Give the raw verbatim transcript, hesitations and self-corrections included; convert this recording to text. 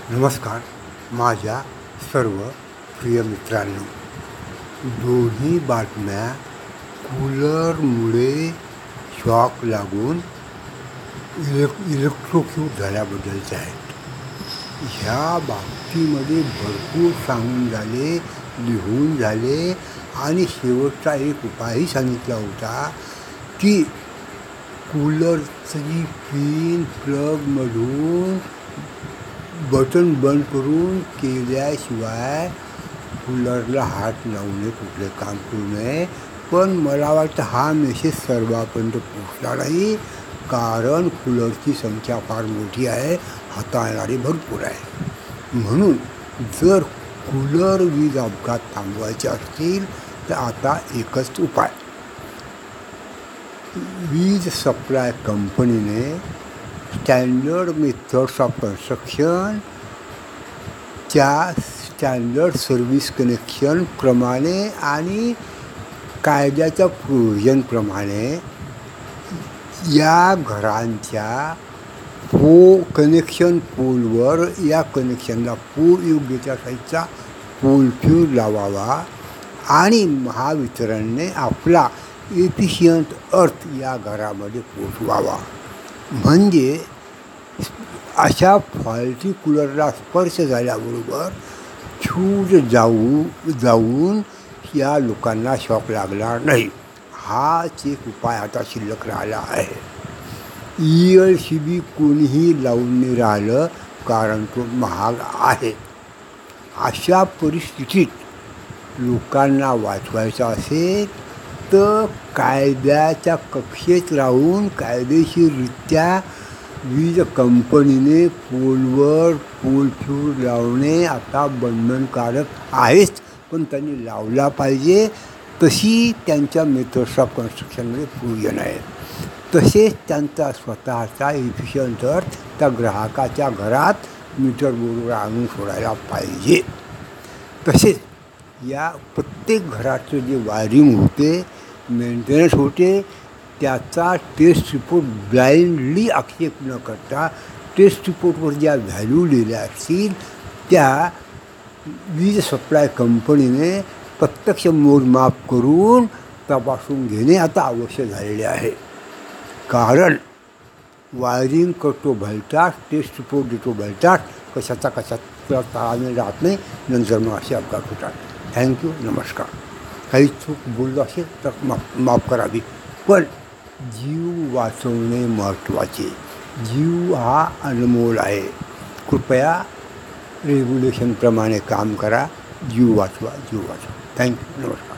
नमस्कार माझ्या सर्व प्रिय मित्रांनो. दोन्ही बातम्या कूलरमुळे शॉक लागून इलेक् इलेक्ट्रोक्यूट झाल्याबद्दलच्या आहेत. ह्या बाबतीमध्ये भरपूर सांगून झाले, लिहून झाले आणि शेवटचा एक उपायही सांगितला होता की कूलरची पिन प्लगमधून बटन बंद करून केल्याशिवाय कूलरला हात लावू नये, कुठले काम करू नये. पण मला वाटतं हा मेसेज सर्वांपर्यंत पोचला नाही, कारण कूलरची संख्या फार मोठी आहे, हाताळणारी भरपूर आहे. म्हणून जर कूलर वीज अपघात थांबवायचे असतील तर आता एकच उपाय. वीज सप्लाय कंपनीने स्टँडर्ड मेथड्स ऑफ कन्स्ट्रक्शन च्या स्टँडर्ड सर्व्हिस कनेक्शन प्रमाणे आणि कायद्याच्या प्रोव्हिजनप्रमाणे या घरांच्या पो कनेक्शन पोलवर या कनेक्शनला पूर योग्यच्या साईजचा पोल फ्यूज लावावा आणि महावितरणने आपला एफिशियंट अर्थ या घरामध्ये पोचवावा. म्हणजे अशा फॉल्टी कूलरला स्पर्श झाल्याबरोबर फ्यूज जाऊ जाऊन या लोकांना शॉक लागणार नाही. हाच एक उपाय आता शिल्लक राहिला आहे. ई एल सी बी कोणीही लावून नाही राहिलं, कारण तो महाग आहे. अशा परिस्थितीत लोकांना वाचवायचं असेल तर कायद्याच्या कक्षेत राहून कायदेशीररित्या वीज कंपनीने पोलवर पोल फ्यूज लावणे आता बंधनकारक आहेच, पण त्यांनी लावला पाहिजे. तशी त्यांच्या मेथड्स ऑफ कन्स्ट्रक्शनमध्ये प्रोव्हिजन आहे. तसेच त्यांचा स्वतःचा एफिशियंट अर्थ त्या ग्राहकाच्या घरात मीटर बोर्डवर आणून सोडायला पाहिजे. तसेच या प्रत्येक घराचं जे वायरिंग होते, मेंटेनन्स होते, त्याचा टेस्ट रिपोर्ट ब्लाइंडली आक्षेप न करता टेस्ट रिपोर्टवर ज्या व्हॅल्यू लिहिल्या असतील त्या वीज सप्लाय कंपनीने प्रत्यक्ष मोजमाप करून तपासून घेणे आता आवश्यक झालेले आहे. कारण वायरिंग करतो भलताच, टेस्ट रिपोर्ट देतो भलताच, कशाचा कशाचा ताळमेळ राहत नाही, नंतर मग असे अपघात होतात. थँक्यू, नमस्कार. काही चूक बोललो असेल तर माफ माफ करावी, पण जीव वाचवणे महत्त्वाचे. जीव हा अनमोल आहे. कृपया रेग्युलेशनप्रमाणे काम करा. जीव वाचवा, जीव वाचवा. थँक्यू, नमस्कार.